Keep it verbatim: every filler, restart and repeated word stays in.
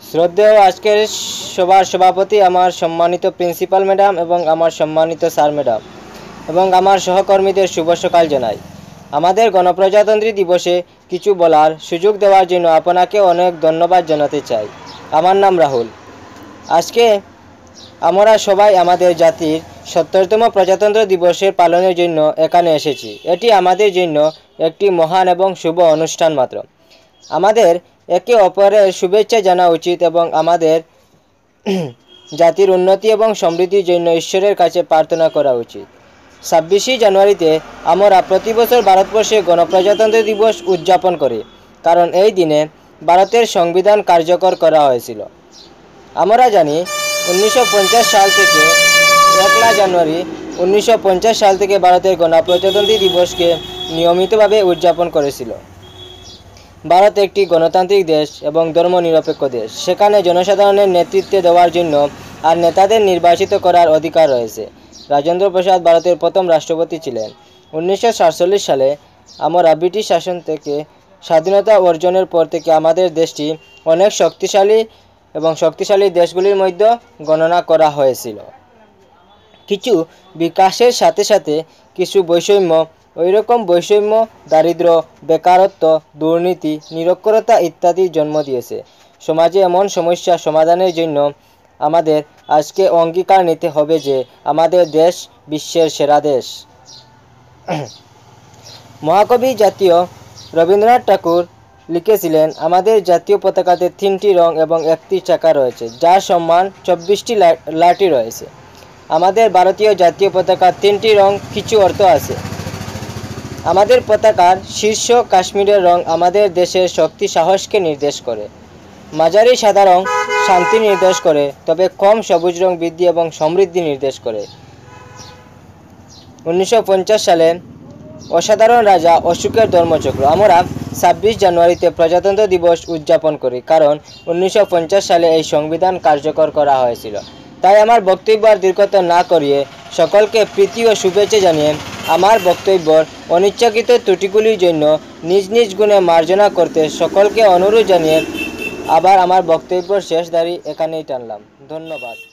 শ্রদ্ধেয় আজকের সভার সভাপতি আমার সম্মানিত প্রিন্সিপাল ম্যাডাম এবং আমার সম্মানিত স্যার ম্যাডাম এবং আমার সহকর্মীদের শুভ সকাল জানাই। আমাদের গণপ্রজাতন্ত্রী দিবসে কিছু বলার সুযোগ দেওয়ার জন্য আপনাকে অনেক ধন্যবাদ জানাতে চাই। আমার নাম রাহুল। আজকে আমরা সবাই আমাদের জাতির সত্তরতম প্রজাতন্ত্র দিবসের পালনের জন্য এখানে এসেছি। এটি আমাদের জন্য একটি মহান এবং শুভ অনুষ্ঠান মাত্র। আমাদের একে অপরের শুভেচ্ছা জানা উচিত এবং আমাদের জাতির উন্নতি এবং সমৃদ্ধির জন্য ঈশ্বরের কাছে প্রার্থনা করা উচিত। ছাব্বিশে জানুয়ারিতে আমরা প্রতি বছর ভারতবর্ষে গণপ্রজাতন্ত্র দিবস উদযাপন করি, কারণ এই দিনে ভারতের সংবিধান কার্যকর করা হয়েছিল। আমরা জানি উনিশশো পঞ্চাশ সাল থেকে একলা জানুয়ারি উনিশশো পঞ্চাশ সাল থেকে ভারতের গণপ্রজাতন্ত্রী দিবসকে নিয়মিতভাবে উদযাপন করেছিল। ভারত একটি গণতান্ত্রিক দেশ এবং ধর্মনিরপেক্ষ দেশ। সেখানে জনসাধারণের নেতৃত্ব দেওয়ার জন্য আর নেতাদের নির্বাচিত করার অধিকার রয়েছে। রাজেন্দ্র প্রসাদ ভারতের প্রথম রাষ্ট্রপতি ছিলেন। উনিশশো সাতচল্লিশ সালে আমরা ব্রিটিশ শাসন থেকে স্বাধীনতা অর্জনের পর থেকে আমাদের দেশটি অনেক শক্তিশালী এবং শক্তিশালী দেশগুলির মধ্যে গণনা করা হয়েছিল। কিছু বিকাশের সাথে সাথে কিছু বৈষম্য, ওইরকম বৈষম্য দারিদ্র্য, বেকারত্ব, দুর্নীতি, নিরক্ষরতা ইত্যাদি জন্ম দিয়েছে। সমাজে এমন সমস্যা সমাধানের জন্য আমাদের আজকে অঙ্গীকার নিতে হবে যে আমাদের দেশ বিশ্বের সেরা দেশ। মহাকবি জাতীয় রবীন্দ্রনাথ ঠাকুর লিখেছিলেন, আমাদের জাতীয় পতাকাতে তিনটি রং এবং একটি চাকা রয়েছে, যার সমান চব্বিশটি লাঠি রয়েছে। আমাদের ভারতীয় জাতীয় পতাকার তিনটি রং কিছু অর্থ আছে। আমাদের পতাকার শীর্ষ কাশ্মীরের রং আমাদের দেশের শক্তি সাহসকে নির্দেশ করে। মাঝারি সাদা রং শান্তি নির্দেশ করে, তবে কম সবুজ রং বৃদ্ধি এবং সমৃদ্ধি নির্দেশ করে। উনিশশো পঞ্চাশ সালে অসাধারণ রাজা অশোকের ধর্মচক্র। আমরা ছাব্বিশ জানুয়ারিতে প্রজাতন্ত্র দিবস উদযাপন করি, কারণ উনিশশো পঞ্চাশ সালে এই সংবিধান কার্যকর করা হয়েছিল। তাই আমার বক্তব্য আর দীর্ঘায়িত না করিয়ে সকলকে প্রীতি ও শুভেচ্ছা জানিয়ে আমার বক্তব্যের অনিচ্ছাকৃত ত্রুটিগুলির জন্য নিজ নিজ গুণে মার্জনা করতে সকলকে অনুরোধ জানিয়ে আবার আমার বক্তব্য শেষ দাঁড়ি এখানেই টানলাম। ধন্যবাদ।